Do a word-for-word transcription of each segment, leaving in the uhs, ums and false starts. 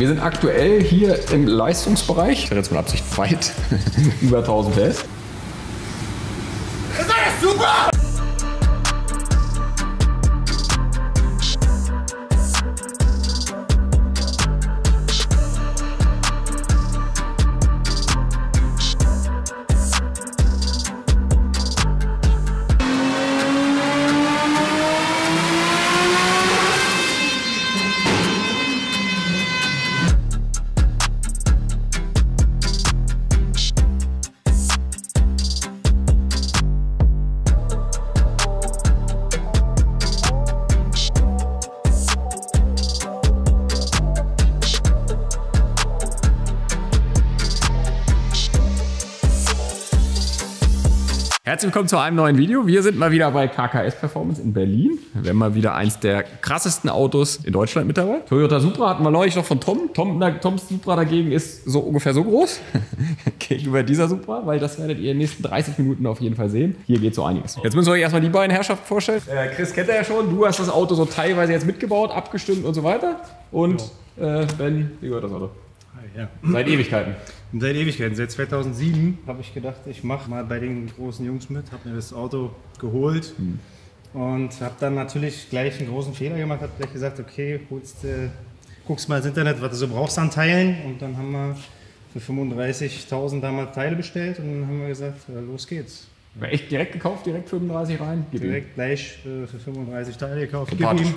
Wir sind aktuell hier im Leistungsbereich. Ich sage jetzt mit Absicht weit über tausend P S. Das ist super! Herzlich willkommen zu einem neuen Video. Wir sind mal wieder bei K K S Performance in Berlin. Wir haben mal wieder eins der krassesten Autos in Deutschland mit dabei. Toyota Supra hatten wir neulich noch von Tom. Tom Toms Supra dagegen ist so ungefähr so groß gegenüber dieser Supra, weil das werdet ihr in den nächsten dreißig Minuten auf jeden Fall sehen. Hier geht so einiges. Jetzt müssen wir euch erstmal die beiden Herrschaften vorstellen. Äh, Chris kennt er ja schon. Du hast das Auto so teilweise jetzt mitgebaut, abgestimmt und so weiter. Und äh, Ben, wie gehört das Auto? Ja. Seit Ewigkeiten. Seit Ewigkeiten. Seit zweitausendsieben habe ich gedacht, ich mache mal bei den großen Jungs mit, habe mir das Auto geholt hm. und habe dann natürlich gleich einen großen Fehler gemacht, habe gleich gesagt, okay, holst, äh, guckst mal ins Internet, was du so brauchst an Teilen, und dann haben wir für fünfunddreißigtausend damals Teile bestellt und dann haben wir gesagt, ja, los geht's. War echt direkt gekauft, direkt fünfunddreißig rein? Gib direkt ihm. Gleich äh, für fünfunddreißig Teile gekauft. Gib ihm.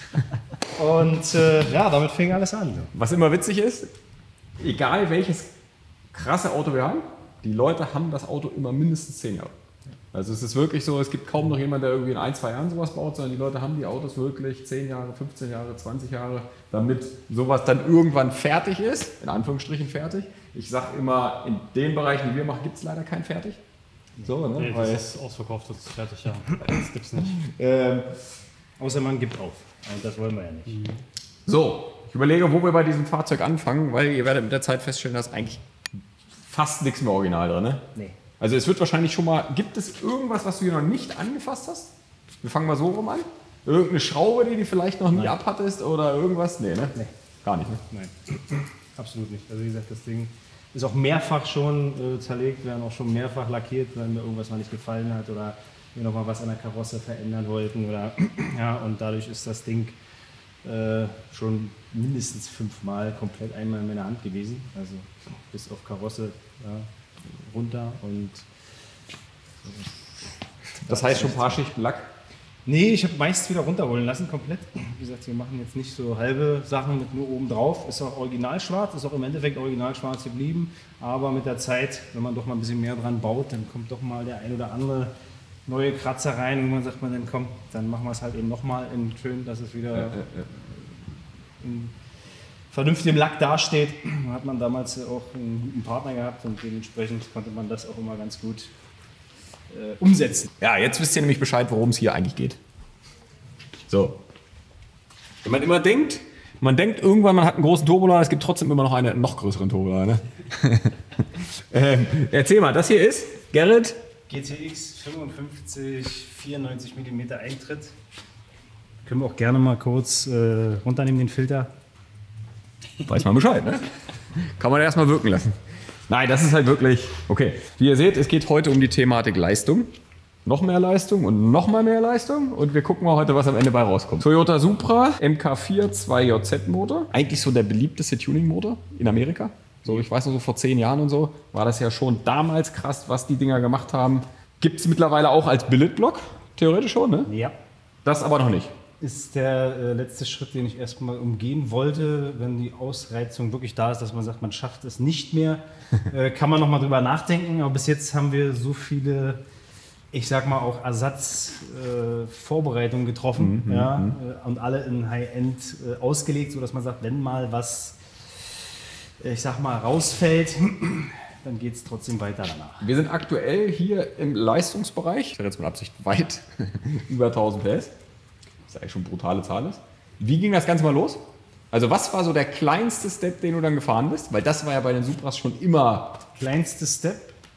Und äh, ja, damit fing alles an. Was immer witzig ist, egal welches krasse Auto wir haben, die Leute haben das Auto immer mindestens zehn Jahre. Also es ist wirklich so, es gibt kaum noch jemanden, der irgendwie in ein, zwei Jahren sowas baut, sondern die Leute haben die Autos wirklich zehn Jahre, fünfzehn Jahre, zwanzig Jahre, damit sowas dann irgendwann fertig ist, in Anführungsstrichen fertig. Ich sage immer, in den Bereichen, die wir machen, gibt es leider kein fertig. So, ne? Nee, das Weil ist ausverkauft, das ist fertig, ja. Das gibt's nicht. Ähm, außer man gibt auf. Und das wollen wir ja nicht. Mhm. So, ich überlege, wo wir bei diesem Fahrzeug anfangen, weil ihr werdet mit der Zeit feststellen, dass eigentlich fast nichts mehr original drin, ne? Nee. Also es wird wahrscheinlich schon mal, gibt es irgendwas, was du hier noch nicht angefasst hast? Wir fangen mal so rum an. Irgendeine Schraube, die du vielleicht noch nie Nein. abhattest oder irgendwas? Nee, ne? Nee. Gar nicht, ne? Nein, absolut nicht. Also wie gesagt, das Ding ist auch mehrfach schon äh, zerlegt, werden auch schon mehrfach lackiert, wenn mir irgendwas mal nicht gefallen hat oder wir noch mal was an der Karosse verändern wollten oder ja, und dadurch ist das Ding äh, schon mindestens fünfmal komplett einmal in meiner Hand gewesen, also bis auf Karosse ja, runter und das heißt schon ein paar Schichten Lack? Nee, ich habe meist wieder runterholen lassen, komplett. Wie gesagt, wir machen jetzt nicht so halbe Sachen mit nur oben drauf. Ist auch original schwarz, ist auch im Endeffekt original schwarz geblieben. Aber mit der Zeit, wenn man doch mal ein bisschen mehr dran baut, dann kommt doch mal der ein oder andere neue Kratzer rein. Und man sagt man dann, komm, dann machen wir es halt eben nochmal in schön, dass es wieder äh, äh, äh. in vernünftigem Lack dasteht. Da hat man damals auch einen guten Partner gehabt und dementsprechend konnte man das auch immer ganz gut Äh, umsetzen. Ja, jetzt wisst ihr nämlich Bescheid, worum es hier eigentlich geht. So. Wenn man immer denkt, man denkt irgendwann, man hat einen großen Turbolader, es gibt trotzdem immer noch einen noch größeren Turbolader. Ne? ähm, erzähl mal, das hier ist Gerrit? G T X fünfundfünfzig, vierundneunzig Millimeter Eintritt. Können wir auch gerne mal kurz äh, runternehmen, den Filter. Weiß man Bescheid, ne? Kann man erstmal wirken lassen. Nein, das ist halt wirklich, okay. Wie ihr seht, es geht heute um die Thematik Leistung. Noch mehr Leistung und noch mal mehr Leistung. Und wir gucken mal heute, was am Ende bei rauskommt. Toyota Supra, M K vier zwei J Z Motor. Eigentlich so der beliebteste Tuning-Motor in Amerika. So, ich weiß noch so vor zehn Jahren und so, war das ja schon damals krass, was die Dinger gemacht haben. Gibt es mittlerweile auch als Billetblock, theoretisch schon, ne? Ja. Das aber noch nicht. Ist der äh, letzte Schritt, den ich erstmal umgehen wollte, wenn die Ausreizung wirklich da ist, dass man sagt, man schafft es nicht mehr, äh, kann man noch mal drüber nachdenken. Aber bis jetzt haben wir so viele, ich sag mal auch Ersatzvorbereitungen äh, getroffen, mhm, ja, äh, und alle in High-End äh, ausgelegt, sodass man sagt, wenn mal was, äh, ich sag mal, rausfällt, dann geht es trotzdem weiter danach. Wir sind aktuell hier im Leistungsbereich, ich sage jetzt mit Absicht weit über tausend P S. Das eigentlich schon eine brutale Zahl ist. Wie ging das Ganze mal los? Also was war so der kleinste Step, den du dann gefahren bist? Weil das war ja bei den Supras schon immer... Kleinste Step?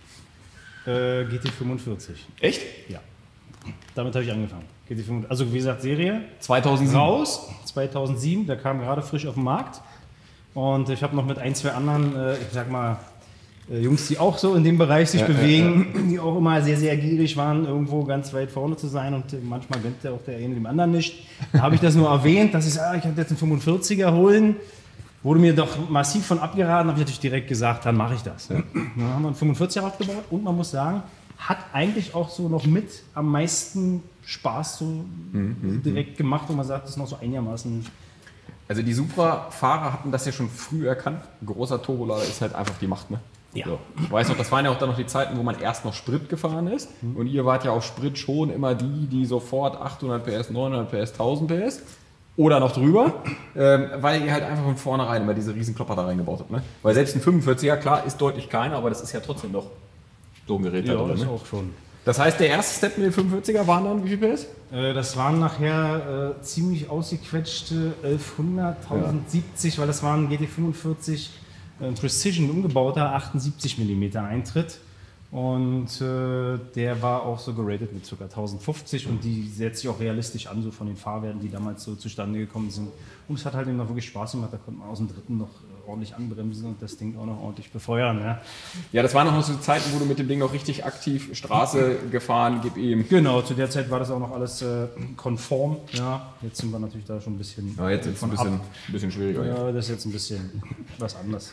Äh, G T fünfundvierzig. Echt? Ja. Damit habe ich angefangen. G T fünfundvierzig. Also wie gesagt, Serie. zweitausendsieben. Raus. zweitausendsieben, der kam gerade frisch auf den Markt. Und ich habe noch mit ein, zwei anderen, äh, ich sag mal, äh, Jungs, die auch so in dem Bereich sich ja, bewegen, ja, ja. die auch immer sehr, sehr gierig waren, irgendwo ganz weit vorne zu sein. Und äh, manchmal gönnt ja auch der eine dem anderen nicht. Da habe ich das nur erwähnt, dass ich sage, ah, ich habe jetzt einen fünfundvierziger holen. Wurde mir doch massiv von abgeraten, habe ich natürlich direkt gesagt, dann mache ich das. Ja. Dann haben wir einen fünfundvierziger aufgebaut und man muss sagen, hat eigentlich auch so noch mit am meisten Spaß so mhm, direkt gemacht, und man sagt, das ist noch so einigermaßen. Also die Supra-Fahrer hatten das ja schon früh erkannt. Ein großer Turbolader ist halt einfach die Macht, ne? Ja. So. Ich weiß noch, das waren ja auch dann noch die Zeiten, wo man erst noch Sprit gefahren ist. Mhm. Und ihr wart ja auf Sprit schon immer die, die sofort achthundert PS, neunhundert PS, tausend PS oder noch drüber, ähm, weil ihr halt einfach von vornherein immer diese riesen Klopper da reingebaut habt, ne? Weil selbst ein fünfundvierziger, klar, ist deutlich kleiner, aber das ist ja trotzdem noch so ein Gerät. Ja, da drin, das ne? auch schon. Das heißt, der erste Step mit dem fünfundvierziger waren dann wie viel P S? Äh, das waren nachher äh, ziemlich ausgequetschte elfhundert, tausendsiebzig, ja. Weil das war ein G T fünfundvierzig äh, Precision umgebauter achtundsiebzig Millimeter Eintritt. Und äh, der war auch so geratet mit ca. tausendfünfzig, und die setzt sich auch realistisch an, so von den Fahrwerten, die damals so zustande gekommen sind. Und es hat halt eben noch wirklich Spaß gemacht, da konnte man aus dem dritten noch äh, ordentlich anbremsen und das Ding auch noch ordentlich befeuern. Ja, ja, das waren noch so Zeiten, wo du mit dem Ding noch richtig aktiv Straße gefahren, gib ihm. Genau, zu der Zeit war das auch noch alles äh, konform. Ja, jetzt sind wir natürlich da schon ein bisschen. Ja, jetzt ist es ein bisschen, ein bisschen schwieriger. Ja, das ist jetzt ein bisschen was anderes.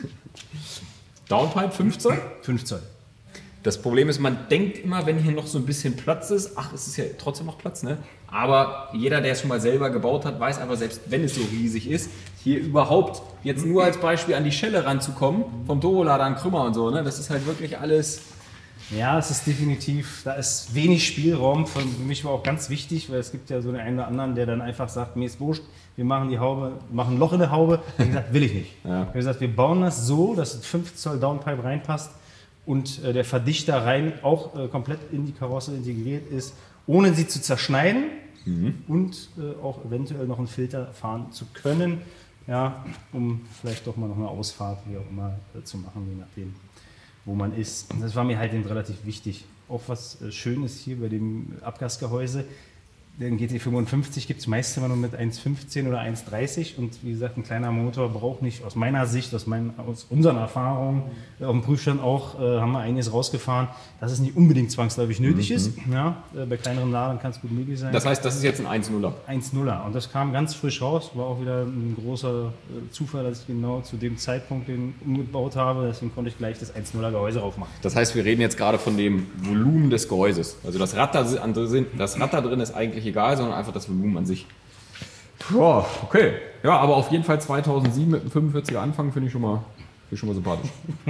Downpipe fünf Zoll? fünf Zoll. Das Problem ist, man denkt immer, wenn hier noch so ein bisschen Platz ist, ach, es ist ja trotzdem noch Platz, ne? Aber jeder, der es schon mal selber gebaut hat, weiß einfach, selbst wenn es so riesig ist, hier überhaupt jetzt nur als Beispiel an die Schelle ranzukommen, vom Turbolader an Krümmer und so, ne? Das ist halt wirklich alles. Ja, es ist definitiv, da ist wenig Spielraum. Für mich war auch ganz wichtig, weil es gibt ja so den einen oder anderen, der dann einfach sagt, mir ist wurscht, wir machen die Haube, machen ein Loch in der Haube. Ich habe gesagt, will ich nicht. Ja. Ich habe gesagt, wir bauen das so, dass ein fünf Zoll Downpipe reinpasst und äh, der Verdichter rein auch äh, komplett in die Karosse integriert ist, ohne sie zu zerschneiden, mhm. und äh, auch eventuell noch einen Filter fahren zu können, ja, um vielleicht doch mal noch eine Ausfahrt, wie auch immer, äh, zu machen, je nachdem, wo man ist. Das war mir halt eben relativ wichtig. Auch was äh, Schönes hier bei dem Abgasgehäuse. Den G T fünfundfünfzig gibt es meist immer nur mit eins fünfzehn oder eins dreißig, und wie gesagt, ein kleiner Motor braucht nicht, aus meiner Sicht, aus, meinen, aus unseren Erfahrungen, äh, auf dem Prüfstand auch, äh, haben wir einiges rausgefahren, dass es nicht unbedingt zwangsläufig nötig mhm. ist. Ja, äh, bei kleineren Ladern kann es gut möglich sein. Das heißt, das ist jetzt ein eins Nuller? eins Nuller, und das kam ganz frisch raus, war auch wieder ein großer äh, Zufall, dass ich genau zu dem Zeitpunkt den umgebaut habe, deswegen konnte ich gleich das eins Nuller Gehäuse draufmachen. Das heißt, wir reden jetzt gerade von dem Volumen des Gehäuses. Also das Rad da, das Rad da drin ist eigentlich egal, sondern einfach das Volumen an sich. Ja, okay. Ja, aber auf jeden Fall zweitausendsieben mit einem fünfundvierziger anfangen, finde ich schon mal, finde ich schon mal sympathisch.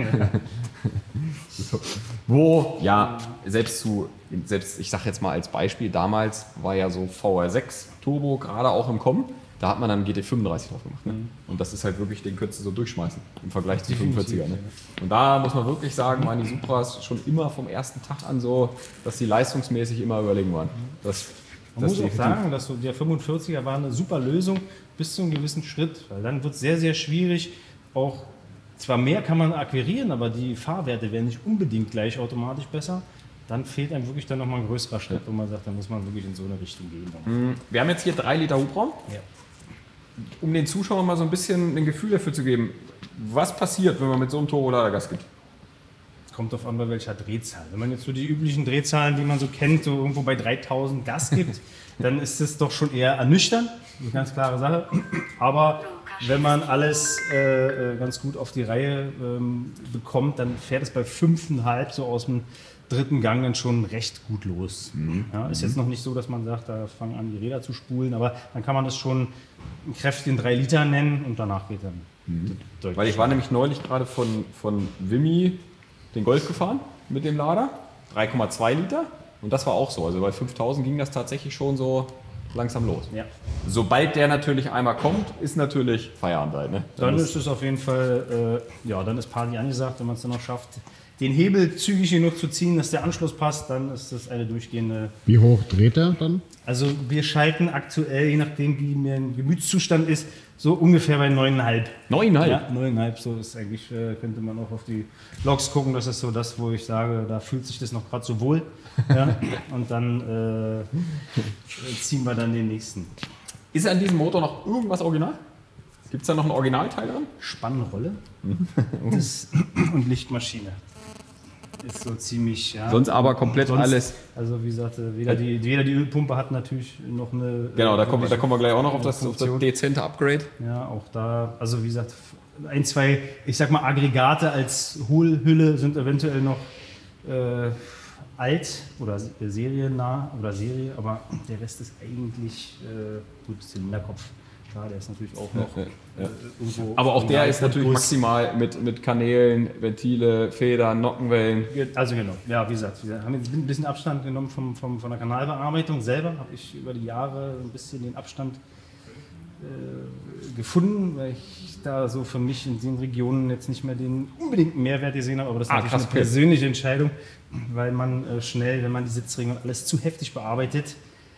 So. Wo, ja, selbst zu, selbst, ich sage jetzt mal als Beispiel, damals war ja so V R sechs Turbo gerade auch im Kommen. Da hat man dann G T fünfunddreißig drauf gemacht. Ne? Und das ist halt wirklich, den könntest du so durchschmeißen im Vergleich zu fünfundvierziger. Ne? Und da muss man wirklich sagen, waren die Supras schon immer vom ersten Tag an so, dass die leistungsmäßig immer überlegen waren. Das, man das muss auch sagen, dass so der fünfundvierziger war eine super Lösung bis zu einem gewissen Schritt. Weil dann wird es sehr, sehr schwierig. Auch zwar mehr kann man akquirieren, aber die Fahrwerte werden nicht unbedingt gleich automatisch besser. Dann fehlt einem wirklich dann nochmal ein größerer Schritt, wo man sagt, dann muss man wirklich in so eine Richtung gehen. Wir haben jetzt hier drei Liter Hubraum. Ja. Um den Zuschauern mal so ein bisschen ein Gefühl dafür zu geben, was passiert, wenn man mit so einem Turbolader Gas gibt? Kommt auf an, bei welcher Drehzahl. Wenn man jetzt so die üblichen Drehzahlen, die man so kennt, so irgendwo bei dreitausend Gas gibt, dann ist es doch schon eher ernüchternd. Eine ganz klare Sache. Aber wenn man alles äh, ganz gut auf die Reihe ähm, bekommt, dann fährt es bei fünfeinhalb so aus dem dritten Gang dann schon recht gut los. Mhm. Ja, ist jetzt noch nicht so, dass man sagt, da fangen an die Räder zu spulen, aber dann kann man das schon einen kräftigen drei Liter nennen und danach geht dann. Mhm. Weil ich war nämlich neulich gerade von, von Wimmi den Golf gefahren mit dem Lader, drei Komma zwei Liter, und das war auch so. Also bei fünftausend ging das tatsächlich schon so langsam los. Ja. Sobald der natürlich einmal kommt, ist natürlich Feierabend. Ne? Dann, dann ist es auf jeden Fall, äh, ja, dann ist Party angesagt, wenn man es dann noch schafft, den Hebel zügig genug zu ziehen, dass der Anschluss passt, dann ist das eine durchgehende... Wie hoch dreht er dann? Also wir schalten aktuell, je nachdem wie mein Gemütszustand ist, so ungefähr bei neuneinhalb. Neuneinhalb? Ja, neuneinhalb, so ist eigentlich, könnte man auch auf die Logs gucken, das ist so das, wo ich sage, da fühlt sich das noch gerade so wohl. Ja, und dann äh, ziehen wir dann den nächsten. Ist an diesem Motor noch irgendwas original? Gibt es da noch ein Originalteil dran? Spannrolle das, und Lichtmaschine. Ist so ziemlich, ja. Sonst aber komplett Sonst, alles. Also wie gesagt, weder die, weder die Ölpumpe hat natürlich noch eine... Genau, da äh, kommen, da kommen wir gleich auch noch auf das, auf das Funktion. dezente Upgrade. Ja, auch da, also wie gesagt, ein, zwei, ich sag mal, Aggregate als Hohlhülle sind eventuell noch äh, alt oder seriennah oder Serie, aber der Rest ist eigentlich äh, gut, Zylinderkopf. Klar, der ist natürlich auch noch Ja, ja. Äh, irgendwo. Aber auch der ist natürlich groß. maximal mit, mit Kanälen, Ventile, Federn, Nockenwellen. Also genau, ja, wie gesagt, wir haben jetzt ein bisschen Abstand genommen vom, vom, von der Kanalbearbeitung selber. Habe ich über die Jahre ein bisschen den Abstand äh, gefunden, weil ich da so für mich in den Regionen jetzt nicht mehr den unbedingten Mehrwert gesehen habe. Aber das ist Ah, natürlich krass, eine okay. persönliche Entscheidung, weil man äh, schnell, wenn man die Sitzringe und alles zu heftig bearbeitet,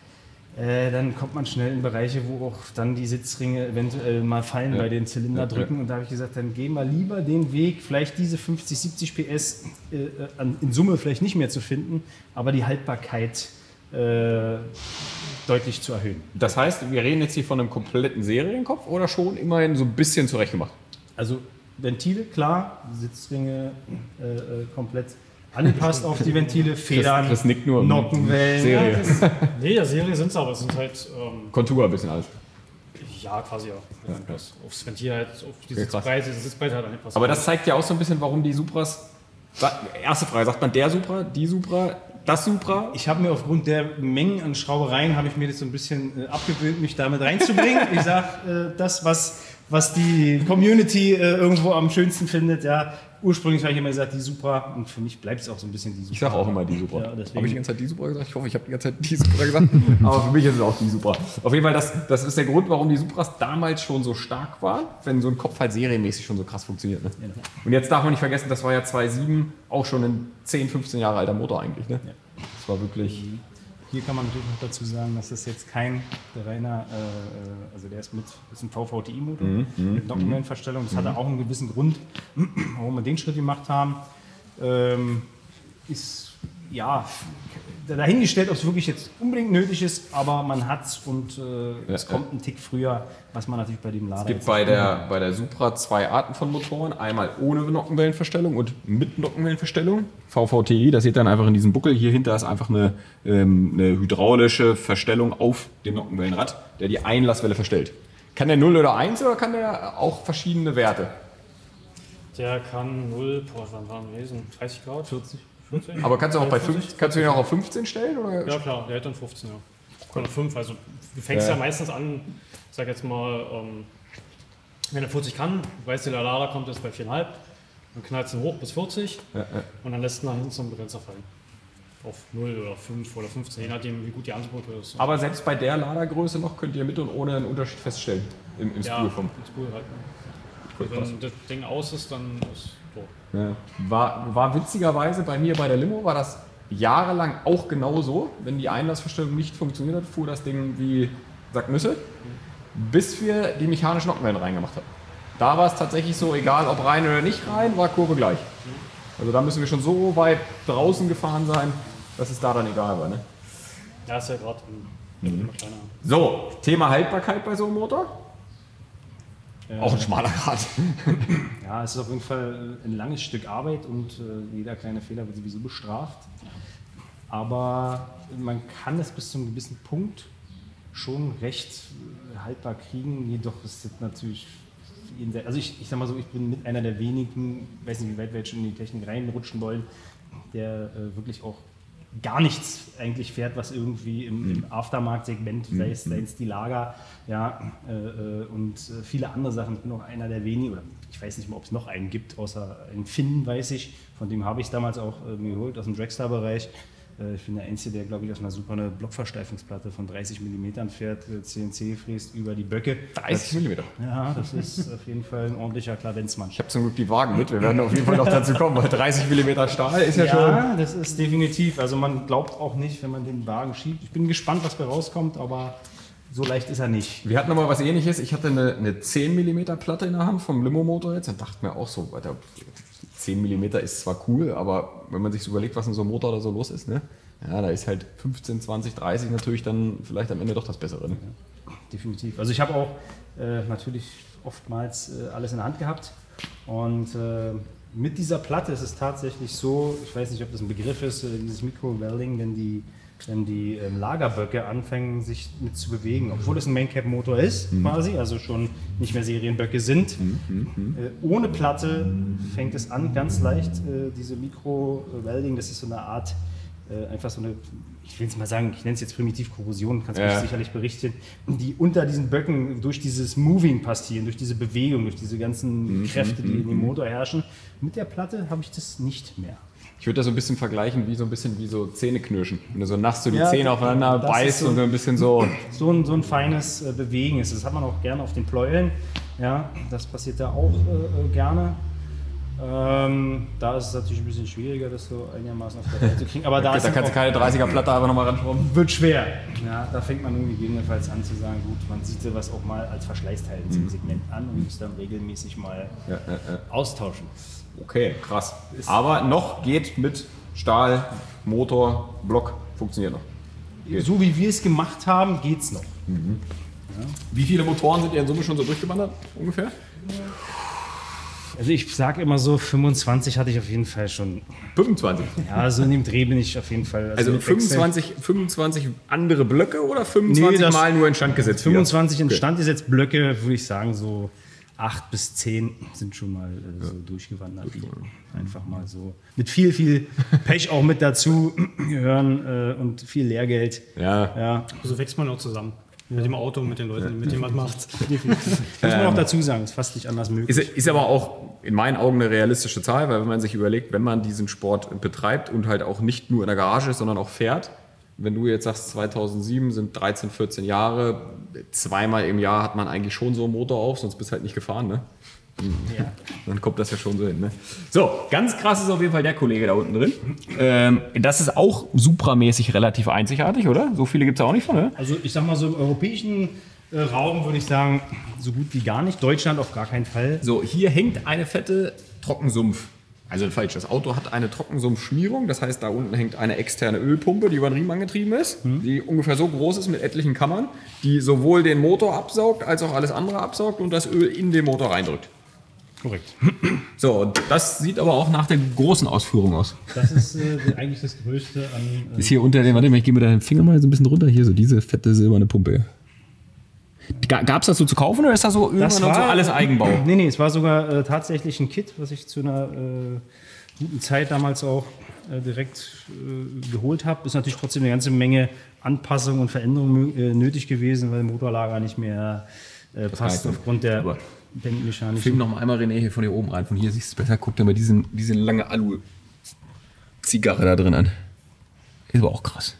Äh, dann kommt man schnell in Bereiche, wo auch dann die Sitzringe eventuell mal fallen Ja. bei den Zylinderdrücken. Ja, ja. Und da habe ich gesagt, dann gehen wir lieber den Weg, vielleicht diese fünfzig, siebzig P S äh, an, in Summe vielleicht nicht mehr zu finden, aber die Haltbarkeit äh, deutlich zu erhöhen. Das heißt, wir reden jetzt hier von einem kompletten Serienkopf oder schon immerhin so ein bisschen zurechtgemacht? Also Ventile, klar, Sitzringe äh, äh, komplett angepasst auf die Ventile, Federn, Chris nickt nur. Nockenwellen. Serie. Ja, das- Nee, der Serie sind es aber, es sind halt, ähm, Kontur ein bisschen alles. ja, quasi ja. ja. Das, aufs Ventil halt, auf die Ja, krass. Sitzbreite, die Sitzbreite halt angepasst. Aber das zeigt ja auch so ein bisschen, warum die Supras. Sa- Erste Frage, sagt man der Supra, die Supra, das Supra? Ich habe mir aufgrund der Mengen an Schraubereien, habe ich mir das so ein bisschen äh, abgewöhnt, mich damit reinzubringen. Ich sage, äh, das, was, was die Community äh, irgendwo am schönsten findet, ja. Ursprünglich habe ich immer gesagt, die Supra, und für mich bleibt es auch so ein bisschen die Supra. Ich sage auch immer die Supra. Ja, deswegen- Habe ich die ganze Zeit die Supra gesagt? Ich hoffe, ich habe die ganze Zeit die Supra gesagt. Aber für mich ist es auch die Supra. Auf jeden Fall, das, das ist der Grund, warum die Supras damals schon so stark waren, wenn so ein Kopf halt serienmäßig schon so krass funktioniert. Ne? Ja. Und jetzt darf man nicht vergessen, das war ja zwei Komma sieben, auch schon ein zehn, fünfzehn Jahre alter Motor eigentlich. Ne? Das war wirklich... Hier kann man natürlich noch dazu sagen, dass das jetzt kein der reiner, äh, also der ist mit, ist ein V V T I-Motor mit Nockenwellenverstellung. Das hatte auch einen gewissen Grund, warum wir den Schritt gemacht haben. Ähm, ist ja dahingestellt, ob es wirklich jetzt unbedingt nötig ist, aber man hat es und äh, es Ja, kommt ein Tick früher, was man natürlich bei dem Lader Es gibt jetzt bei nicht der, bei der Supra zwei Arten von Motoren. Einmal ohne Nockenwellenverstellung und mit Nockenwellenverstellung. V V T I, das seht ihr dann einfach in diesem Buckel. Hier hinter ist einfach eine, ähm, eine hydraulische Verstellung auf dem Nockenwellenrad, der die Einlasswelle verstellt. Kann der null oder eins oder kann der auch verschiedene Werte? der kann null, boah, wann waren wir gewesen? dreißig Grad? vierzig? vierzig? Aber kannst du auch bei vierzig? fünf, kannst du den auch auf fünfzehn stellen? Oder? Ja klar, der hat dann fünfzehn, ja. Oder fünf, also du fängst Ja. ja, meistens an, ich sag jetzt mal, ähm, wenn er vierzig kann, du weißt, der Lader kommt jetzt bei vier Komma fünf, dann knallst du ihn hoch bis vierzig Ja, ja. und dann lässt du nach hinten zum Begrenzer fallen. Auf null oder fünf oder fünfzehn, je nachdem, wie gut die Angebot ist. Aber selbst bei der Ladergröße noch könnt ihr mit und ohne einen Unterschied feststellen im, im ja, Spool vom. mit Spool halt. Cool, krass. Wenn das Ding aus ist, dann ist tot. Ja. War, war witzigerweise bei mir bei der Limo, war das jahrelang auch genauso. Wenn die Einlassverstellung nicht funktioniert hat, fuhr das Ding wie Sacknüsse, bis wir die mechanischen Nockenwellen reingemacht haben. Da war es tatsächlich so, egal ob rein oder nicht rein, war Kurve gleich. Also da müssen wir schon so weit draußen gefahren sein, dass es da dann egal war. Ne? Ja, ist ja gerade Mhm. immer kleiner. So, Thema Haltbarkeit bei so einem Motor. Auch ein schmaler Rad. Ja, es ist auf jeden Fall ein langes Stück Arbeit und äh, jeder kleine Fehler wird sowieso bestraft. Aber man kann es bis zu einem gewissen Punkt schon recht äh, haltbar kriegen. Jedoch ist es natürlich, jenseits- also ich, ich sag mal so, ich bin mit einer der wenigen, weiß nicht, wie weit wir jetzt schon in die Technik reinrutschen wollen, der äh, wirklich auch gar nichts eigentlich fährt, was irgendwie im, im Aftermarkt-Segment, sei es, sei es die Lager, ja, äh, äh, und äh, viele andere Sachen. Ich bin auch einer der wenigen, oder ich weiß nicht mal, ob es noch einen gibt, außer einen Finn, weiß ich. Von dem habe ich es damals auch äh, mir geholt, aus dem Dragster-Bereich. Äh, ich bin der Einzige, der, glaube ich, aus einer super eine Blockversteifungsplatte von dreißig Millimeter fährt, äh, C N C fräst über die Böcke. dreißig Millimeter. Ja, das ist auf jeden Fall ein ordentlicher Klavenzmann. Ich habe zum Glück die Wagen mit. Wir werden auf jeden Fall noch dazu kommen, weil dreißig Millimeter Stahl ist ja, schon. Ja, das ist definitiv. Also man glaubt auch nicht, wenn man den Wagen schiebt. Ich bin gespannt, was da rauskommt, aber so leicht ist er nicht. Wir hatten noch mal was Ähnliches. Ich hatte eine, eine zehn Millimeter Platte in der Hand vom Limo-Motor jetzt und dachte mir auch so, Alter, zehn Millimeter ist zwar cool, aber wenn man sich so überlegt, was in so einem Motor da so los ist, ne? Ja, da ist halt fünfzehn, zwanzig, dreißig natürlich dann vielleicht am Ende doch das Bessere. Ne? Definitiv. Also ich habe auch äh, natürlich oftmals äh, alles in der Hand gehabt. Und äh, mit dieser Platte ist es tatsächlich so, ich weiß nicht, ob das ein Begriff ist, äh, dieses Micro-Welding, wenn die, wenn die ähm, Lagerböcke anfangen, sich mit zu bewegen, obwohl es ein Main-Cap-Motor ist, mhm. quasi, also schon nicht mehr Serienböcke sind. Mhm. Äh, ohne Platte fängt es an, ganz leicht, äh, diese Micro-Welding, das ist so eine Art, äh, einfach so eine, ich will es mal sagen, ich nenne es jetzt Primitiv-Korrosion, kannst du ja. mich sicherlich berichten, die unter diesen Böcken durch dieses Moving passieren, durch diese Bewegung, durch diese ganzen mhm. Kräfte, die in dem Motor herrschen. Mit der Platte habe ich das nicht mehr. Ich würde das so ein bisschen vergleichen wie so ein bisschen wie so Zähneknirschen. Wenn du so nachts so die Ja, Zähne aufeinander beißt so, und so ein bisschen so. So ein, so ein feines äh, Bewegen ist. Das hat man auch gerne auf den Pleueln. Ja, das passiert da auch äh, gerne. Ähm, da ist es natürlich ein bisschen schwieriger, das so einigermaßen auf der Reihe zu kriegen. Aber da, da ist kannst du keine dreißiger Platte aber nochmal ranschrauben. Wird schwer. Ja, da fängt man irgendwie gegebenenfalls an zu sagen, gut, man sieht sowas auch mal als Verschleißteil in diesem mhm. Segment an und muss dann regelmäßig mal ja, ja, ja. austauschen. Okay, krass. Aber noch geht mit Stahl, Motor, Block, funktioniert noch. Geht. So wie wir es gemacht haben, geht es noch. Mhm. Ja. Wie viele Motoren sind ihr in Summe schon so durchgewandert, ungefähr? Also ich sage immer so, fünfundzwanzig hatte ich auf jeden Fall schon. fünfundzwanzig? Ja, so in dem Dreh bin ich auf jeden Fall. Also, also fünfundzwanzig, fünfundzwanzig andere Blöcke oder fünfundzwanzig nee, Mal nur instand gesetzt? fünfundzwanzig wieder? Instand gesetzt Blöcke, würde ich sagen, so acht bis zehn sind schon mal äh, so ja. durchgewandert. Die einfach mal so mit viel, viel Pech auch mit dazu gehören äh, und viel Lehrgeld. Ja. ja. So wächst man auch zusammen. Mit dem Auto, mit den Leuten, ja. mit denen man macht. Muss man auch dazu sagen, ist fast nicht anders möglich. Ist, ist aber auch in meinen Augen eine realistische Zahl, weil wenn man sich überlegt, wenn man diesen Sport betreibt und halt auch nicht nur in der Garage ist, sondern auch fährt, wenn du jetzt sagst, zweitausendsieben sind dreizehn, vierzehn Jahre, zweimal im Jahr hat man eigentlich schon so einen Motor auf, sonst bist du halt nicht gefahren, ne? Ja. Dann kommt das ja schon so hin. Ne? So, ganz krass ist auf jeden Fall der Kollege da unten drin. Ähm, das ist auch supramäßig relativ einzigartig, oder? So viele gibt es auch nicht von, ne? Also ich sag mal so im europäischen äh, Raum würde ich sagen, so gut wie gar nicht. Deutschland auf gar keinen Fall. So, hier hängt eine fette Trockensumpf. Also falsch, das Auto hat eine Trockensumpfschmierung, das heißt, da unten hängt eine externe Ölpumpe, die über den Riemen angetrieben ist, mhm. die ungefähr so groß ist mit etlichen Kammern, die sowohl den Motor absaugt, als auch alles andere absaugt und das Öl in den Motor reindrückt. Korrekt. So, und das sieht aber auch nach der großen Ausführung aus. Das ist äh, eigentlich das Größte an... Äh ist hier unter dem, warte mal, ich gehe mit deinem Finger mal so ein bisschen runter, hier so diese fette silberne Pumpe. Gab es das so zu kaufen oder ist das so irgendwann das war, so alles Eigenbau? Nee, nee, es war sogar äh, tatsächlich ein Kit, was ich zu einer äh, guten Zeit damals auch äh, direkt äh, geholt habe. Ist natürlich trotzdem eine ganze Menge Anpassung und Veränderung äh, nötig gewesen, weil der Motorlager nicht mehr äh, passt aufgrund der Denkmechanischen. Film noch mal einmal René hier von hier oben rein. Von hier siehst du es besser. Guck dir mal diesen, diese lange Alu-Zigarre da drin an. Ist aber auch krass.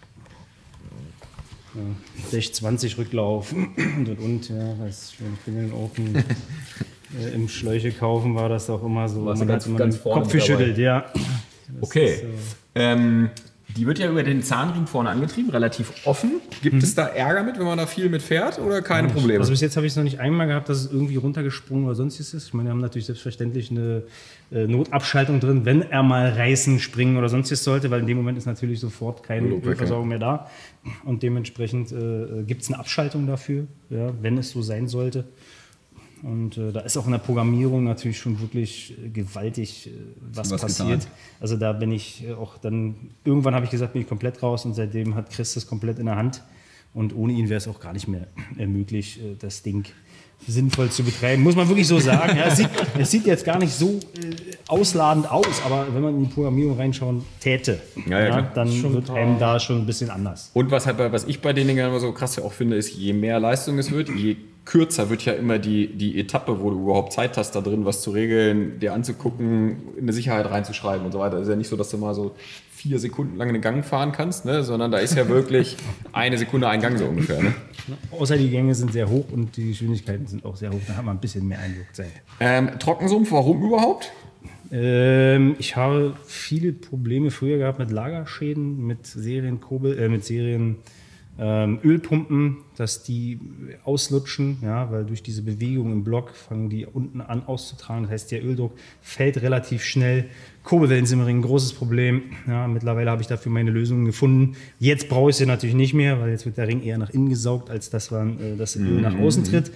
Ja, sechs zwanzig Rücklauf und und und. Ja, weiß, wenn ich bin in Open äh, im Schläuche kaufen, war das auch immer so. Man hat ganz, immer ganz den Kopf geschüttelt, ja. Das okay. Ist, äh, ähm, die wird ja über den Zahnriemen vorne angetrieben, relativ offen. Gibt mhm. es da Ärger mit, wenn man da viel mit fährt oder keine ja, Probleme? Also bis jetzt habe ich es noch nicht einmal gehabt, dass es irgendwie runtergesprungen oder sonstiges ist. Ich meine, wir haben natürlich selbstverständlich eine äh, Notabschaltung drin, wenn er mal reißen, springen oder sonstiges sollte, weil in dem Moment ist natürlich sofort keine Ölversorgung mehr da. Und dementsprechend äh, gibt es eine Abschaltung dafür, ja, wenn es so sein sollte. Und äh, da ist auch in der Programmierung natürlich schon wirklich äh, gewaltig äh, was, was passiert. Getan. Also da bin ich äh, auch dann, irgendwann habe ich gesagt, bin ich komplett raus und seitdem hat Chris das komplett in der Hand. Und ohne ihn wäre es auch gar nicht mehr äh, möglich, äh, das Ding sinnvoll zu betreiben. Muss man wirklich so sagen. Ja, es, sieht, es sieht jetzt gar nicht so äh, ausladend aus, aber wenn man in die Programmierung reinschauen täte, ja, ja, ja, dann schon wird einem da schon ein bisschen anders. Und was, halt, was ich bei den Dingen immer so krass ja auch finde, ist, je mehr Leistung es wird, je kürzer wird ja immer die, die Etappe, wo du überhaupt Zeit hast, da drin was zu regeln, dir anzugucken, eine Sicherheit reinzuschreiben und so weiter. Es ist ja nicht so, dass du mal so vier Sekunden lang einen Gang fahren kannst, ne? Sondern da ist ja wirklich eine Sekunde ein Gang so ungefähr. Ne? Außer die Gänge sind sehr hoch und die Geschwindigkeiten sind auch sehr hoch. Da hat man ein bisschen mehr Einwirkzeit. Ähm, Trockensumpf, warum überhaupt? Ähm, ich habe viele Probleme früher gehabt mit Lagerschäden, mit Serien, Kobel, äh, mit Serien ähm, Ölpumpen, dass die auslutschen, ja, weil durch diese Bewegung im Block fangen die unten an auszutragen. Das heißt, der Öldruck fällt relativ schnell. Kurbelwellensimmering, großes Problem. Ja, mittlerweile habe ich dafür meine Lösungen gefunden. Jetzt brauche ich sie natürlich nicht mehr, weil jetzt wird der Ring eher nach innen gesaugt, als dass man, äh, das Öl nach außen tritt.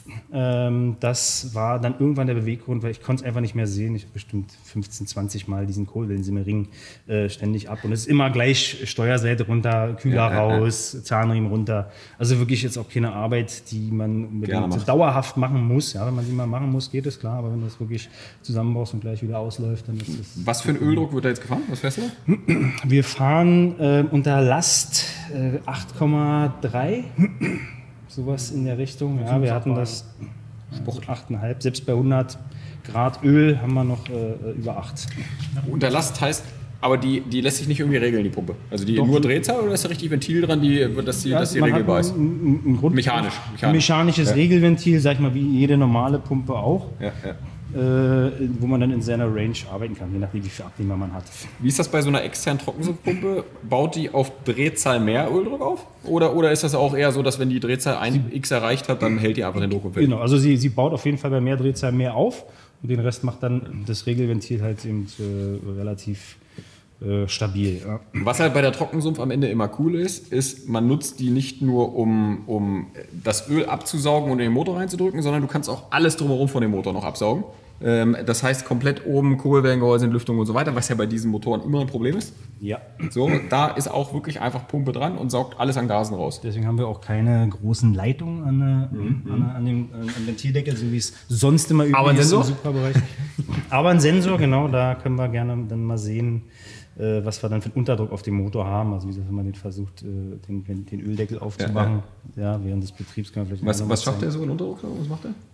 Ähm, das war dann irgendwann der Beweggrund, weil ich konnte es einfach nicht mehr sehen. Ich habe bestimmt fünfzehn, zwanzig Mal diesen Kurbelwellensimmering äh, ständig ab. Und es ist immer gleich Steuerseite runter, Kühler ja, raus, ja. Zahnriemen runter. Also wirklich jetzt auch keine Arbeit, die man unbedingt dauerhaft machen muss. Ja, wenn man die mal machen muss, geht es klar. Aber wenn du das wirklich zusammenbaust und gleich wieder ausläuft, dann ist es... Was für ein Öldruck wird da jetzt gefahren? Was fährst du da? Wir fahren äh, unter Last äh, acht Komma drei, sowas in der Richtung. Ja, wir hatten das äh, acht Komma fünf. Selbst bei hundert Grad Öl haben wir noch äh, über acht. Unter Last heißt, aber die, die lässt sich nicht irgendwie regeln, die Pumpe? Also die Doch. Nur Drehzahl oder ist da richtig Ventil dran, die, dass die, ja, dass die regelbar ist? Ein, ein Grund, mechanisch, mechanisch. Ein mechanisches ja. Regelventil, sag ich mal, wie jede normale Pumpe auch. Ja, ja. Äh, wo man dann in seiner Range arbeiten kann, je nachdem, wie viel Abnehmer man hat. Wie ist das bei so einer externen Trockensumpfpumpe? Baut die auf Drehzahl mehr Öldruck auf? Oder, oder ist das auch eher so, dass wenn die Drehzahl ein X erreicht hat, dann hält die einfach den Druck und Genau, also sie, sie baut auf jeden Fall bei mehr Drehzahl mehr auf und den Rest macht dann das Regelventil halt eben äh, relativ äh, stabil. Ja. Was halt bei der Trockensumpf am Ende immer cool ist, ist, man nutzt die nicht nur, um, um das Öl abzusaugen und in den Motor reinzudrücken, sondern du kannst auch alles drumherum von dem Motor noch absaugen. Das heißt, komplett oben Kurbelwellengehäuse, Lüftung und so weiter, was ja bei diesen Motoren immer ein Problem ist. Ja. So, da ist auch wirklich einfach Pumpe dran und saugt alles an Gasen raus. Deswegen haben wir auch keine großen Leitungen an, mhm. an, an dem an Ventildeckel, so wie es sonst immer üblich ist im Superbereich. Aber ein Sensor, genau, da können wir gerne dann mal sehen, was wir dann für einen Unterdruck auf dem Motor haben. Also wie gesagt, wenn man den versucht, den, den Öldeckel aufzumachen, ja, ja. ja, während des Betriebs kann man vielleicht... Was, was schafft der so in Unterdruck? Was macht der?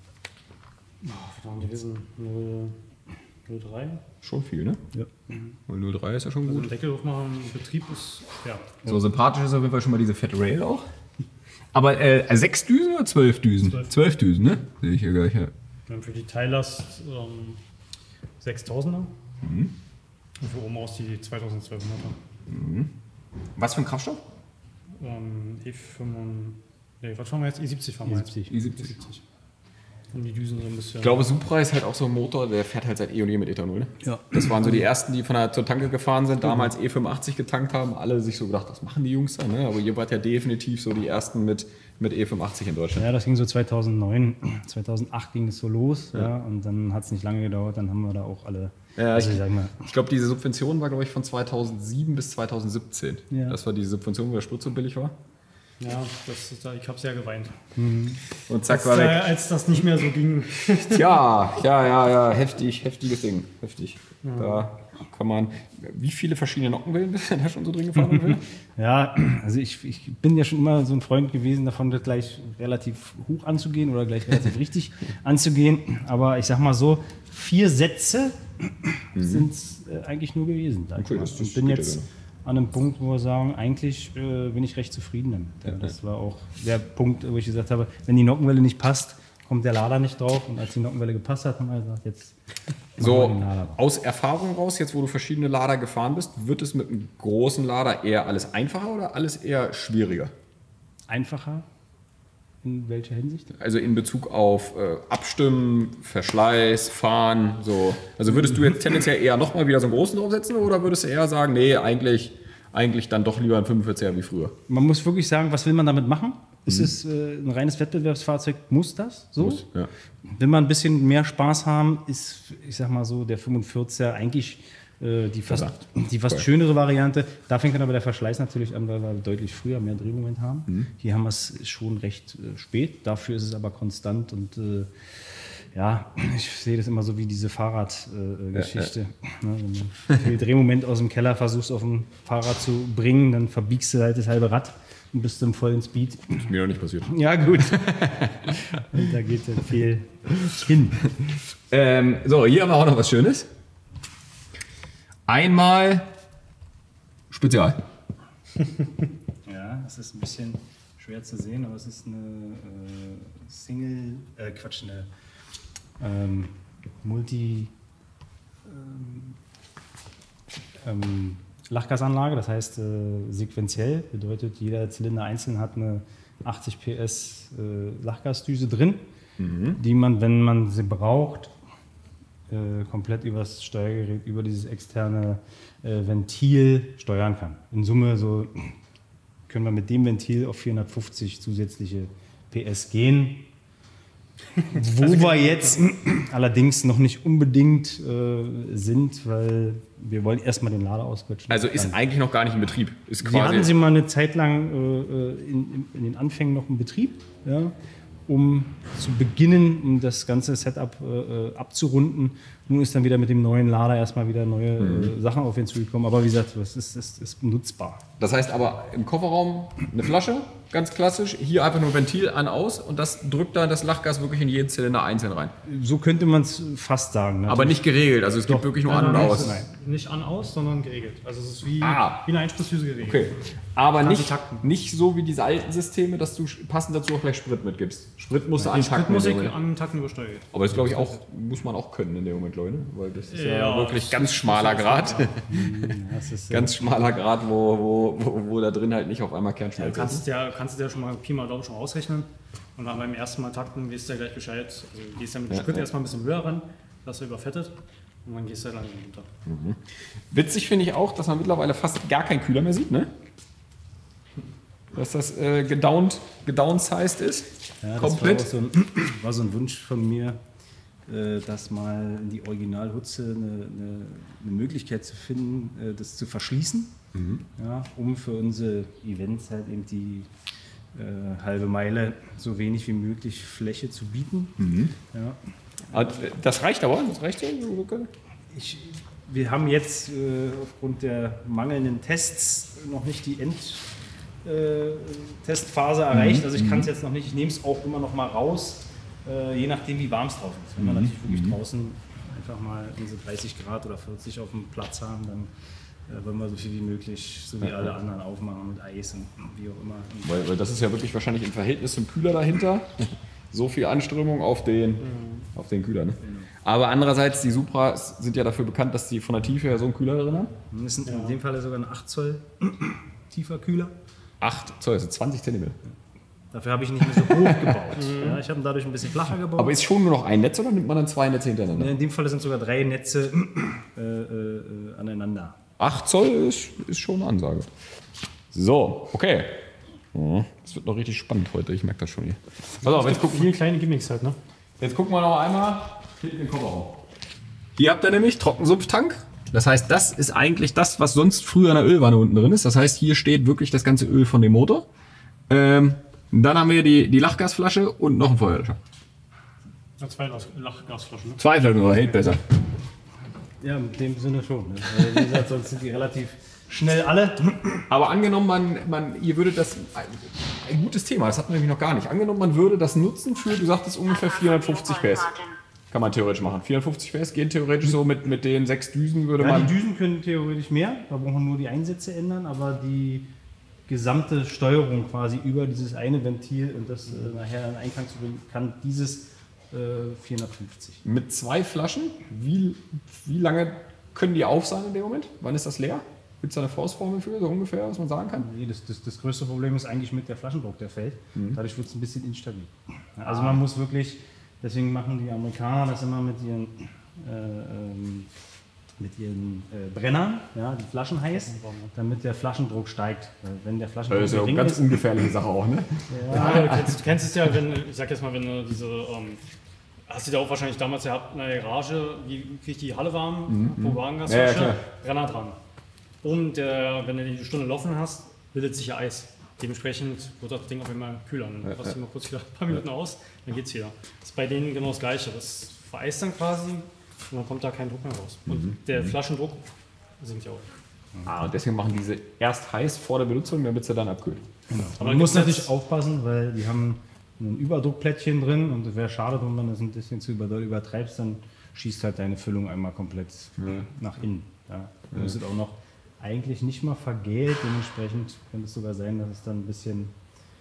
Oh, gewesen null Komma drei. Schon viel, ne? Ja. null Komma drei ist ja schon gut. Also Deckel aufmachen, Betrieb ist, ja. So sympathisch ist auf jeden Fall schon mal diese Fat Rail auch. Aber äh, sechs Düsen oder zwölf Düsen? Zwölf, zwölf Düsen, ne? Sehe ich hier gleich, ja. Wir haben für die Teillast ähm, sechstausender. Mhm. Und für oben aus die zweitausendzweihunderter. Mhm. Was für ein Kraftstoff? Ähm, E fünf, nee, was fahren wir jetzt? E siebzig fahren wir jetzt. E siebzig. Und die Düsen so ein bisschen. Ich glaube, Supra ist halt auch so ein Motor, der fährt halt seit eh und je mit Ethanol. Ne? Ja. Das waren so die ersten, die von der zur Tanke gefahren sind, damals E fünfundachtzig getankt haben. Alle sich so gedacht, was machen die Jungs da? Ne? Aber ihr wart ja definitiv so die ersten mit, mit E fünfundachtzig in Deutschland. Ja, das ging so zweitausendneun, zweitausendacht ging es so los. Ja. Ja, und dann hat es nicht lange gedauert, dann haben wir da auch alle. Ja, also ich, ich, ich glaube, diese Subvention war, glaube ich, von zweitausendsieben bis zweitausendsiebzehn. Ja. Das war diese Subvention, wo der Sprit so billig war. Ja, das ist, ich habe sehr geweint. Mhm. Und zack, als, war weg. Äh, als das nicht mehr so ging. Tja, ja, ja, ja, heftig, heftiges Ding, heftig. Ja. Da kann man, wie viele verschiedene Nockenwellen bist du da schon so drin gefahren? Ja, also ich, ich bin ja schon immer so ein Freund gewesen davon, das gleich relativ hoch anzugehen oder gleich relativ richtig anzugehen. Aber ich sag mal so, vier Sätze mhm. sind es äh, eigentlich nur gewesen. Okay, das, das ich bin jetzt ja an einem Punkt, wo wir sagen, eigentlich äh, bin ich recht zufrieden damit. Ja, das war auch der Punkt, wo ich gesagt habe, wenn die Nockenwelle nicht passt, kommt der Lader nicht drauf. Und als die Nockenwelle gepasst hat, haben wir gesagt, jetzt so den Lader. Aus Erfahrung raus, jetzt wo du verschiedene Lader gefahren bist, wird es mit einem großen Lader eher alles einfacher oder alles eher schwieriger? Einfacher? In welcher Hinsicht? Also in Bezug auf äh, Abstimmen, Verschleiß, Fahren, so. Also würdest du jetzt tendenziell eher nochmal wieder so einen großen draufsetzen oder würdest du eher sagen, nee, eigentlich, eigentlich dann doch lieber ein fünfundvierziger wie früher? Man muss wirklich sagen, was will man damit machen? Ist mhm. es äh, ein reines Wettbewerbsfahrzeug? Muss das so? Muss, ja. Wenn wir ein bisschen mehr Spaß haben, ist, ich sag mal so, der fünfundvierziger eigentlich die fast, die fast schönere Variante. Da fängt dann aber der Verschleiß natürlich an, weil wir deutlich früher mehr Drehmoment haben. Mhm. Hier haben wir es schon recht äh, spät, dafür ist es aber konstant und äh, ja, ich sehe das immer so wie diese Fahrradgeschichte. Äh, ja, ja. Wenn du viel Drehmoment aus dem Keller versuchst auf dem Fahrrad zu bringen, dann verbiegst du halt das halbe Rad und bist im vollen Speed. Das ist mir noch nicht passiert. Ja, gut. Und da geht dann viel hin. Ähm, so, hier haben wir auch noch was Schönes. Einmal Spezial. Ja, das ist ein bisschen schwer zu sehen, aber es ist eine äh, Single, äh, Quatsch, eine ähm, Multi ähm, ähm, Lachgasanlage, das heißt äh, sequenziell, bedeutet jeder Zylinder einzeln hat eine achtzig P S äh, Lachgasdüse drin, mhm. die man, wenn man sie braucht, äh, komplett über das Steuergerät, über dieses externe äh, Ventil steuern kann. In Summe so können wir mit dem Ventil auf vierhundertfünfzig zusätzliche P S gehen. Wo also wir jetzt allerdings noch nicht unbedingt äh, sind, weil wir wollen erstmal den Lader ausquetschen. Also ist eigentlich noch gar nicht in Betrieb. Ist quasi wir hatten sie mal eine Zeit lang äh, in, in den Anfängen noch in Betrieb, ja, um zu beginnen, um das ganze Setup äh, abzurunden. Nun ist dann wieder mit dem neuen Lader erstmal wieder neue mhm. äh, Sachen auf ihn zugekommen. Aber wie gesagt, es ist, ist, ist nutzbar. Das heißt aber im Kofferraum eine Flasche, ganz klassisch. Hier einfach nur Ventil an, aus und das drückt dann das Lachgas wirklich in jeden Zylinder einzeln rein. So könnte man es fast sagen. Aber nicht geregelt, also es Doch. gibt wirklich nur Nein, an und nein, aus. Nein, nicht an, aus, sondern geregelt. Also es ist wie, Ah. wie eine Einspritzhülse geregelt. Okay. Aber Kannst nicht, du takten. nicht so wie diese alten Systeme, dass du passend dazu auch gleich Sprit mitgibst. Sprit musst du antakten. Spritmusik in dem Moment. an Takten übersteuert. Aber das glaube ich auch, muss man auch können in dem Moment, Leute. Weil das ist ja, Ja, wirklich das ganz ist- schmaler das ist- Grad. ja. Das ist, äh, Ganz schmaler Grad, wo, wo, wo, wo da drin halt nicht auf einmal Du Kernschmelze ist. kannst ja, kannst du ja schon mal Pi mal Daumen schon ausrechnen. Und dann beim ersten Mal takten gehst du ja gleich Bescheid. Also du gehst ja mit dem Ja, Sprit ja. erstmal ein bisschen höher ran, dass er überfettet. Und dann gehst du ja langsam runter. Witzig finde ich auch, dass man mittlerweile fast gar keinen Kühler mehr sieht, ne? Dass das äh, gedownt, gedownsized ist. Ja, das komplett. War, auch so ein, war so ein Wunsch von mir, äh, dass mal in die Originalhutze eine, eine, eine Möglichkeit zu finden, äh, das zu verschließen, Mhm. ja, um für unsere Events halt eben die äh, halbe Meile so wenig wie möglich Fläche zu bieten. Mhm. Ja. Aber das reicht aber, das reicht ja. Ich, wir haben jetzt äh, aufgrund der mangelnden Tests noch nicht die End äh, Testphase erreicht. Also ich kann es jetzt noch nicht, ich nehme es auch immer noch mal raus, äh, je nachdem wie warm es draußen ist. Wenn wir natürlich wirklich draußen einfach mal diese dreißig Grad oder vierzig auf dem Platz haben, dann äh, wollen wir so viel wie möglich, so wie alle anderen, aufmachen mit Eis und wie auch immer. Und Weil, weil das ist ja wirklich wahrscheinlich im Verhältnis zum Kühler dahinter. So viel Anströmung auf den, auf den Kühler. Ne? Aber andererseits, die Supras sind ja dafür bekannt, dass die von der Tiefe her so einen Kühler drin haben. das ist in dem Fall sogar ein acht Zoll tiefer Kühler. acht Zoll, also zwanzig Zentimeter. Dafür habe ich ihn nicht mehr so hoch gebaut. Ja, ich habe ihn dadurch ein bisschen flacher gebaut. Aber ist schon nur noch ein Netz oder nimmt man dann zwei Netze hintereinander? In dem Fall sind sogar drei Netze äh, äh, aneinander. acht Zoll ist, ist schon eine Ansage. So, okay. Ja, das wird noch richtig spannend heute, ich merke das schon hier. Pass auf, jetzt gucken, Viele kleine Gimmicks halt, ne? jetzt gucken wir noch einmal hinten den Kofferraum. Hier habt ihr nämlich Trockensumpftank. Das heißt, das ist eigentlich das, was sonst früher in der Ölwanne unten drin ist. Das heißt, hier steht wirklich das ganze Öl von dem Motor. Ähm, dann haben wir die, die Lachgasflasche und noch ein Feuerlöscher. Ja, zwei Lach- Lachgasflaschen, ne? Zwei Flaschen, oder hält besser. Ja, in dem Sinne schon. Ne? Weil, wie gesagt, sonst sind die relativ schnell alle. Aber angenommen, man, man, ihr würdet das, ein, ein gutes Thema, das hatten wir nämlich noch gar nicht. Angenommen, man würde das nutzen für, du sagtest ungefähr vierhundertfünfzig P S. Kann man theoretisch machen. vierhundertfünfzig P S gehen theoretisch so mit, mit den sechs Düsen würde Ja, man. die Düsen können theoretisch mehr, da brauchen wir nur die Einsätze ändern, aber die gesamte Steuerung quasi über dieses eine Ventil und das äh, nachher in Einklang zu bringen, kann dieses äh, vierhundertfünfzig. Mit zwei Flaschen, wie, wie lange können die auf sein in dem Moment? Wann ist das leer? Gibt es da eine Faustformel für, so ungefähr, was man sagen kann? Nee, das, das, das größte Problem ist eigentlich mit der Flaschendruck, der fällt. Dadurch wird es ein bisschen instabil. Ja, also man muss wirklich, deswegen machen die Amerikaner das immer mit ihren, äh, ähm, mit ihren äh, Brennern, ja, die Flaschen heiß, damit der Flaschendruck steigt. Weil wenn der Flaschendruck Das ist ja eine gering ganz ist, ungefährliche Sache auch, ne? Ja, du, kennst, du kennst es ja, wenn, ich sag jetzt mal, wenn du diese, ähm, hast du ja auch wahrscheinlich damals gehabt in der Garage, wie krieg ich die Halle warm, Ja, ja, Propangasflasche, klar. Brenner dran. Und der, wenn du die Stunde laufen hast, bildet sich ja Eis. Dementsprechend wird das Ding auf einmal kühler. Dann passt du mal kurz wieder ein paar Minuten aus, dann geht's wieder. Das ist bei denen genau das Gleiche. Das vereist dann quasi und dann kommt da kein Druck mehr raus. Und der Flaschendruck sinkt ja auch. Ah, und deswegen machen diese erst heiß vor der Benutzung, damit sie dann abkühlt. Aber man muss natürlich aufpassen, weil die haben ein Überdruckplättchen drin und es wäre schade, wenn man das ein bisschen zu über- übertreibst, dann schießt halt deine Füllung einmal komplett nach innen. Ja. Du musst es auch noch eigentlich nicht mal vergelt, dementsprechend könnte es sogar sein, dass es dann ein bisschen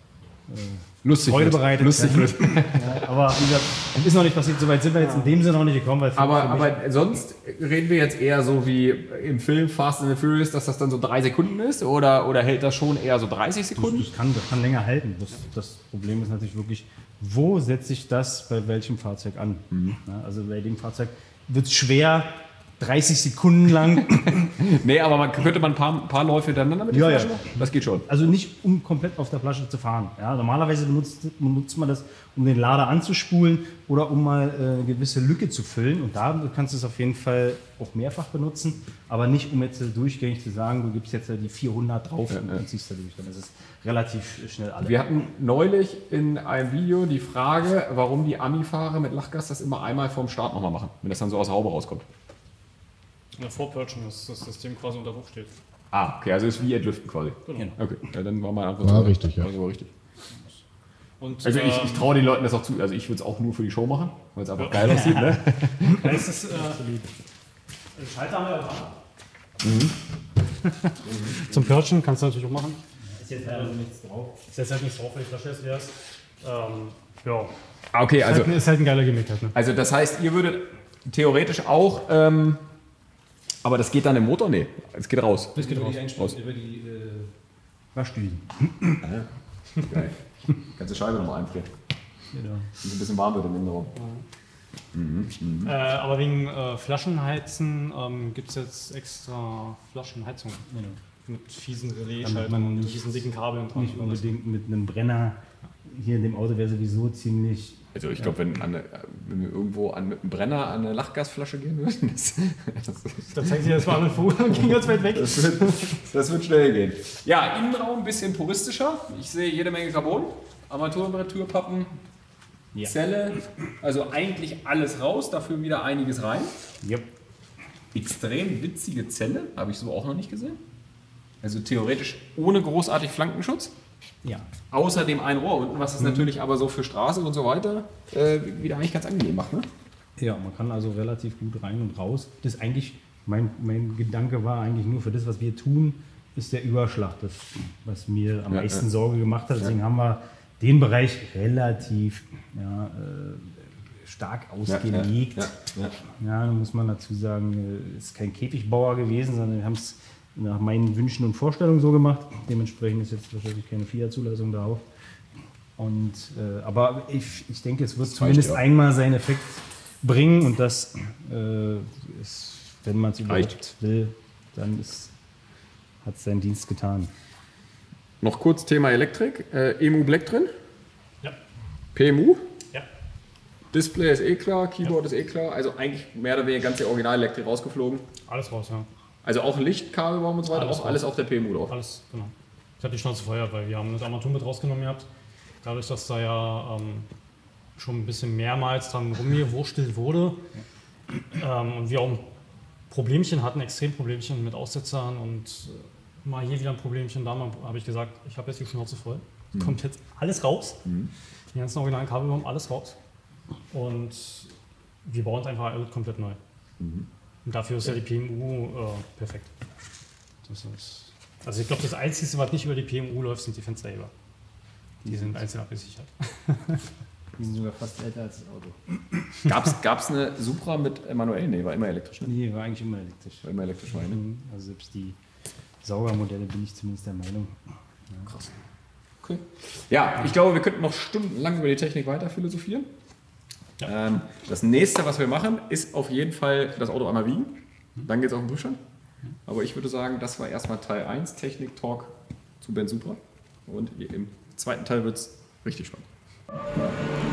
lustig Freude wird. bereitet. Lustig ja. wird. Ja, aber wie gesagt, ist noch nicht passiert, soweit sind wir jetzt in dem Sinne noch nicht gekommen. Weil für- Aber, für mich- aber sonst reden wir jetzt eher so wie im Film Fast and the Furious, dass das dann so drei Sekunden ist? Oder, oder hält das schon eher so dreißig Sekunden? Das kann, das kann länger halten. Das, das Problem ist natürlich wirklich, wo setze ich das bei welchem Fahrzeug an? Mhm. Ja, also bei dem Fahrzeug wird es schwer, dreißig Sekunden lang, Nee, aber man, könnte man ein paar, paar Läufe hintereinander mit den Ja, ja. Flaschen machen? Das geht schon. also nicht um komplett auf der Flasche zu fahren. Ja, normalerweise benutzt, benutzt man das, um den Lader anzuspulen oder um mal äh, eine gewisse Lücke zu füllen. Und da kannst du es auf jeden Fall auch mehrfach benutzen, aber nicht um jetzt äh, durchgängig zu sagen, du gibst jetzt äh, die vierhundert drauf und dann ziehst du durch. Dann ist es relativ schnell alle. Wir hatten neulich in einem Video die Frage, warum die Ami-Fahrer mit Lachgas das immer einmal vorm Start nochmal machen, wenn das dann so aus der Haube rauskommt. In der Vorpurchung, dass das System quasi unter Druck steht. Ah, okay, also ist wie Entlüften quasi. Genau. Okay, ja, dann war meine Antwort War so. richtig, ja. War so richtig. Und, Also ich, ich ähm, traue den Leuten das auch zu. Also ich würde es auch nur für die Show machen, weil es einfach geil aussieht. Ne? da ist es, äh, Schalter haben wir auch an. Zum Purchen kannst du natürlich auch machen. Ist jetzt leider nichts drauf. Ist jetzt halt nichts drauf, weil die Flasche ist leer ist. Ähm, ja. Ah, okay, also, Also, ist halt ein geiler Gimmick halt, ne? also das heißt, ihr würdet theoretisch auch, ähm, aber das geht dann im Motor? Nee, es geht raus. Das geht raus. raus. über die äh, Waschdüsen. Geil. Ganze Scheibe nochmal einfrieren. Genau. Dass es ein bisschen warm wird im Innenraum. Äh, aber wegen äh, Flaschenheizen ähm, gibt es jetzt extra Flaschenheizung. Mit fiesen Relaisschaltern man und nicht- fiesen dicken Kabeln dran. Nicht unbedingt mit einem Brenner. Hier in dem Auto wäre sowieso ziemlich. Also ich glaube, wenn, an eine- wenn wir irgendwo an, mit einem Brenner an eine Lachgasflasche gehen würden, das, das, Da zeigt sich das mal an den Vogel und ging ganz weit weg. das, wird, das wird schnell gehen. Ja, Innenraum ein bisschen puristischer. Ich sehe jede Menge Carbon, Armaturenretourpappen, Ja. Zelle, also eigentlich alles raus, dafür wieder einiges rein. Yep. Extrem witzige Zelle, habe ich so auch noch nicht gesehen. Also theoretisch ohne großartig Flankenschutz. Ja. Außer dem einen Rohr unten, was es natürlich aber so für Straße und so weiter äh, wieder eigentlich ganz angenehm macht. Ne? Ja, man kann also relativ gut rein und raus. Das ist eigentlich, mein, mein Gedanke war eigentlich nur für das, was wir tun, ist der Überschlag, das, was mir am Ja, meisten ja. Sorge gemacht hat. Deswegen haben wir den Bereich relativ ja, äh, stark ausgelegt. Ja, ja, ja. Ja, da muss man dazu sagen, es ist kein Käfigbauer gewesen, sondern wir haben es nach meinen Wünschen und Vorstellungen so gemacht. Dementsprechend ist jetzt wahrscheinlich keine F I A-Zulassung darauf. Und, äh, aber ich, ich denke, es wird zumindest ja. einmal seinen Effekt bringen und das äh, ist, wenn man es überhaupt Reicht. will, dann hat es seinen Dienst getan. Noch kurz Thema Elektrik. Äh, E M U Black drin, Ja. P M U, Ja. Display ist eh klar, Keyboard ist eh klar. Also eigentlich mehr oder weniger ganze Original-Elektrik rausgeflogen. Alles raus, ja. Also auch Lichtkabelbaum und so weiter, Alles auch raus. alles auf der P M U drauf. Alles, genau. Ich habe die Schnauze voll, weil wir haben das Armatur mit rausgenommen gehabt. Dadurch, dass da ja ähm, schon ein bisschen mehrmals dran rumgewurstelt wurde ähm, und wir auch ein Problemchen hatten, Extremproblemchen mit Aussetzern und äh, mal hier wieder ein Problemchen, da mal habe ich gesagt, ich habe jetzt die Schnauze voll. Kommt jetzt alles raus. Die ganzen originalen Kabelbaum, alles raus. Und wir bauen es einfach alles komplett neu. Und dafür ist ja die P M U äh, perfekt. Das ist, also ich glaube, das Einzige, was nicht über die P M U läuft, sind die Fensterheber. Die sind einzeln abgesichert. Die sind sogar fast älter als das Auto. Gab's, gab's eine Supra mit äh, manuell? Nee, war immer elektrisch. Ne? Nee, war eigentlich immer elektrisch. War immer elektrisch, war, ne? Also selbst die Saugermodelle bin ich zumindest der Meinung. Krass. Okay. Ja, ich glaube, wir könnten noch stundenlang über die Technik weiter philosophieren. Ja. Ähm, das nächste, was wir machen, ist auf jeden Fall das Auto einmal wiegen. Dann geht es auf den Prüfstand. Aber ich würde sagen, das war erstmal Teil eins, Technik-Talk zu Ben Supra. Und im zweiten Teil wird es richtig spannend.